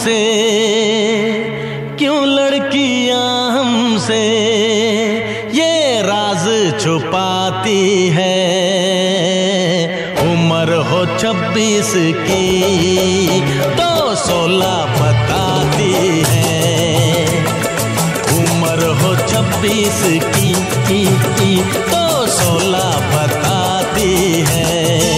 हमसे, क्यों लड़कियां हमसे ये राज छुपाती है। उम्र हो 26 की तो 16 बताती है। उम्र हो 26 की तो 16 बताती है।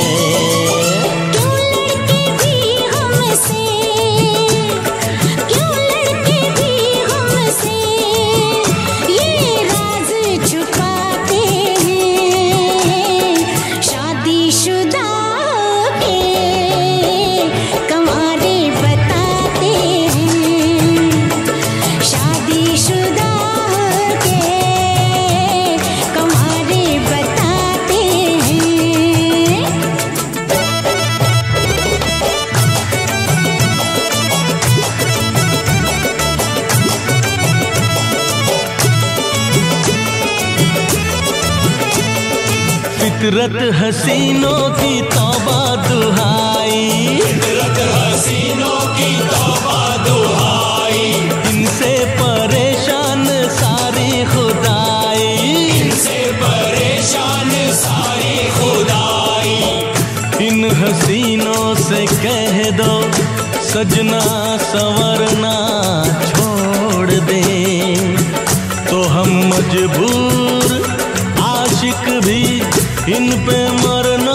फितरत हसीनों की तौबा दुहाई, फितरत हसीनों की तौबा दुहाई। इनसे परेशान सारी खुदाई, इनसे परेशान सारी खुदाई। इन हसीनों से कह दो सजना संवरना छोड़ दे, तो हम मजबूर आशिक भी इन पे मरना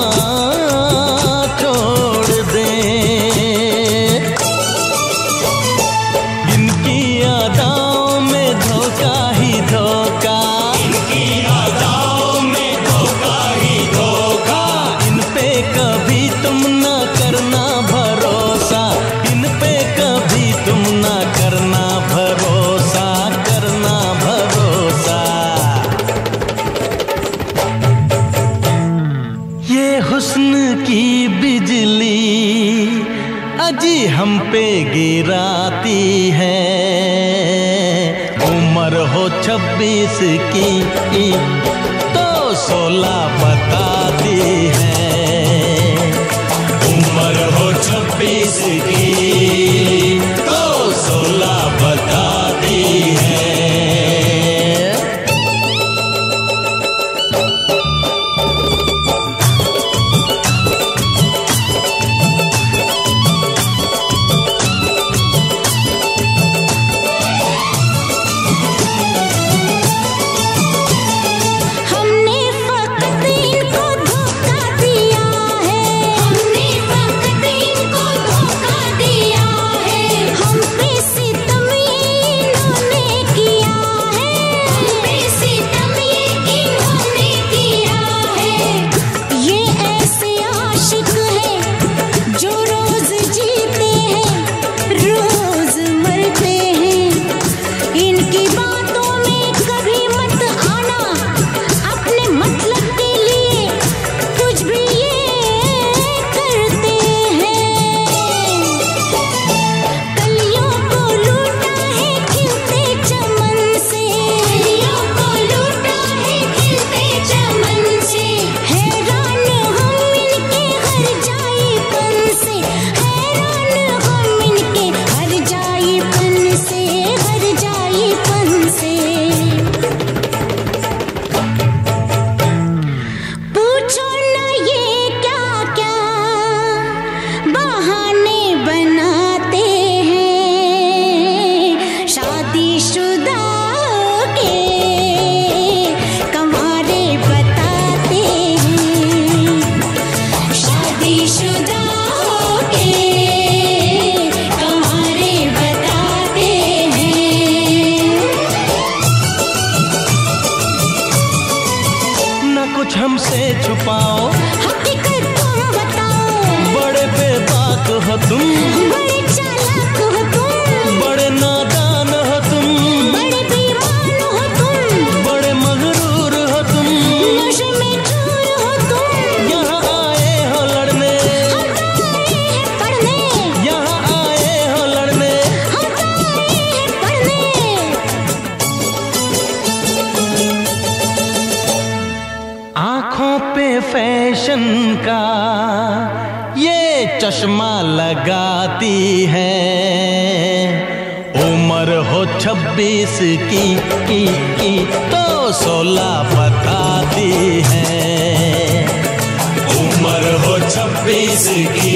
छोड़ दे। इनकी अदाओं में धोखा ही धोखा, इनकी अदाओं में धोखा ही धोखा। इन पे कभी तुम ना करना भरोसा, इन पे कभी तुम ना करना भरोसा, करना भरोसा। ये हुस्न की बिजली अजी हम पे गिराती है। उम्र हो 26 की तो 16 बताती है। उम्र हो 26 की तो 16 बताती है। कुछ हमसे छुपाओ, हकीकत तुम बताओ। बड़े बेबाक हो तुम, बड़े चालाक हो तुम, बड़े नादान हो तुम, बड़े बेईमान हो तुम, बड़े मगरूर हो तुम, नशे में चूर हो तुम। यहाँ आए हो लड़ने, हम तो आए हैं पढ़ने, यहाँ आए हो लड़ने, हम तो आए हैं पढ़ने। आंखों पे फैशन का ये चश्मा लगाती है। उम्र हो 26 की तो 16 बताती है। उम्र हो 26 की